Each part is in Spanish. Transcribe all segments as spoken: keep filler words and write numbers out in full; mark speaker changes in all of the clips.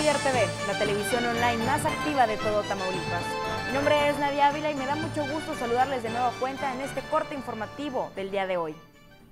Speaker 1: Líder T V, la televisión online más activa de todo Tamaulipas. Mi nombre es Nadia Ávila y me da mucho gusto saludarles de nueva cuenta en este corte informativo del día de hoy.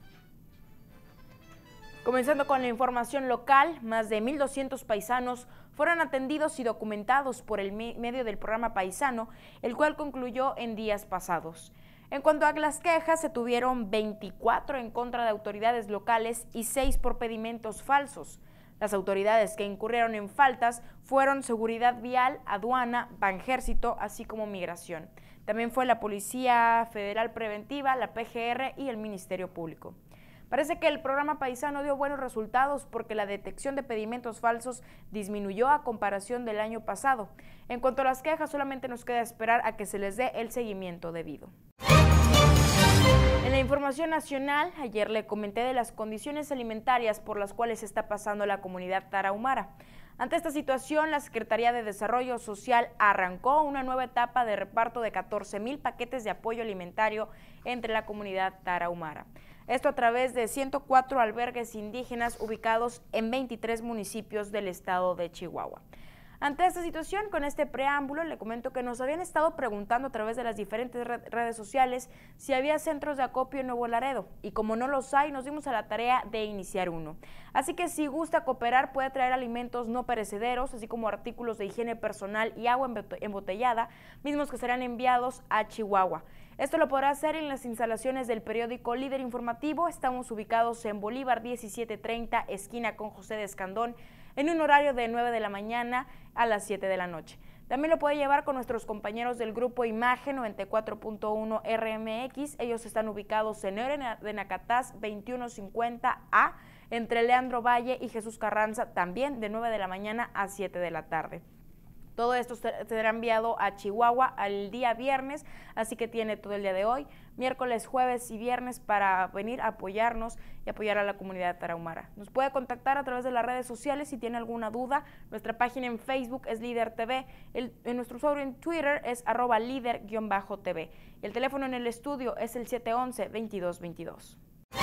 Speaker 1: Comenzando con la información local, más de mil doscientos paisanos fueron atendidos y documentados por el medio del programa Paisano, el cual concluyó en días pasados. En cuanto a las quejas, se tuvieron veinticuatro en contra de autoridades locales y seis por pedimentos falsos. Las autoridades que incurrieron en faltas fueron Seguridad Vial, Aduana, Banjército, así como Migración. También fue la Policía Federal Preventiva, la P G R y el Ministerio Público. Parece que el programa Paisano dio buenos resultados porque la detección de pedimentos falsos disminuyó a comparación del año pasado. En cuanto a las quejas, solamente nos queda esperar a que se les dé el seguimiento debido. En la información nacional, ayer le comenté de las condiciones alimentarias por las cuales está pasando la comunidad tarahumara. Ante esta situación, la Secretaría de Desarrollo Social arrancó una nueva etapa de reparto de catorce mil paquetes de apoyo alimentario entre la comunidad tarahumara. Esto a través de ciento cuatro albergues indígenas ubicados en veintitrés municipios del estado de Chihuahua. Ante esta situación, con este preámbulo, le comento que nos habían estado preguntando a través de las diferentes redes sociales si había centros de acopio en Nuevo Laredo, y como no los hay, nos dimos a la tarea de iniciar uno. Así que si gusta cooperar, puede traer alimentos no perecederos, así como artículos de higiene personal y agua embotellada, mismos que serán enviados a Chihuahua. Esto lo podrá hacer en las instalaciones del periódico Líder Informativo. Estamos ubicados en Bolívar diecisiete treinta, esquina con José de Escandón, en un horario de nueve de la mañana a las siete de la noche. También lo puede llevar con nuestros compañeros del grupo Imagen noventa y cuatro punto uno R M X. Ellos están ubicados en Ere de Nacatás veintiuno cincuenta A, entre Leandro Valle y Jesús Carranza, también de nueve de la mañana a siete de la tarde. Todo esto será enviado a Chihuahua el día viernes, así que tiene todo el día de hoy, miércoles, jueves y viernes para venir a apoyarnos y apoyar a la comunidad tarahumara. Nos puede contactar a través de las redes sociales si tiene alguna duda. Nuestra página en Facebook es Líder T V, el, en nuestro usuario en Twitter es arroba líder guión bajo T V. El teléfono en el estudio es el siete once, veintidós veintidós.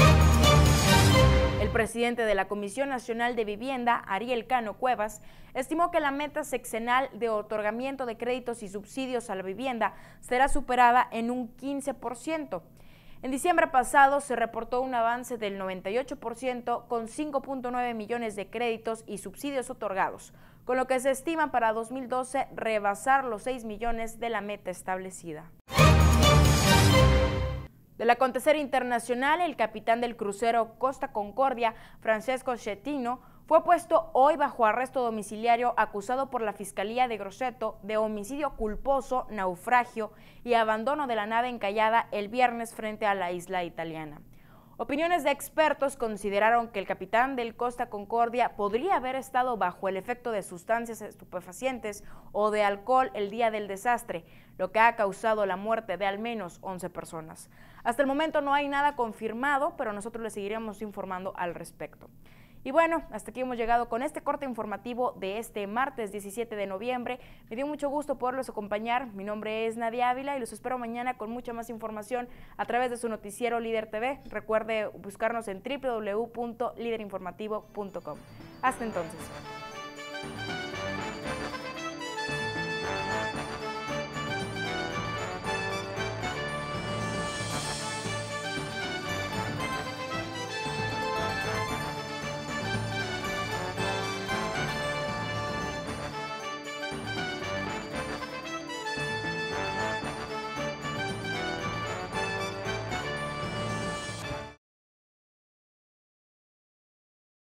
Speaker 1: El presidente de la Comisión Nacional de Vivienda, Ariel Cano Cuevas, estimó que la meta sexenal de otorgamiento de créditos y subsidios a la vivienda será superada en un quince por ciento. En diciembre pasado se reportó un avance del noventa y ocho por ciento con cinco punto nueve millones de créditos y subsidios otorgados, con lo que se estima para dos mil doce rebasar los seis millones de la meta establecida. Del acontecer internacional, el capitán del crucero Costa Concordia, Francesco Schettino, fue puesto hoy bajo arresto domiciliario acusado por la Fiscalía de Grosseto de homicidio culposo, naufragio y abandono de la nave encallada el viernes frente a la isla italiana. Opiniones de expertos consideraron que el capitán del Costa Concordia podría haber estado bajo el efecto de sustancias estupefacientes o de alcohol el día del desastre, lo que ha causado la muerte de al menos once personas. Hasta el momento no hay nada confirmado, pero nosotros les seguiremos informando al respecto. Y bueno, hasta aquí hemos llegado con este corte informativo de este martes diecisiete de noviembre. Me dio mucho gusto poderlos acompañar. Mi nombre es Nadia Ávila y los espero mañana con mucha más información a través de su noticiero Líder T V. Recuerde buscarnos en w w w punto líder informativo punto com. Hasta entonces.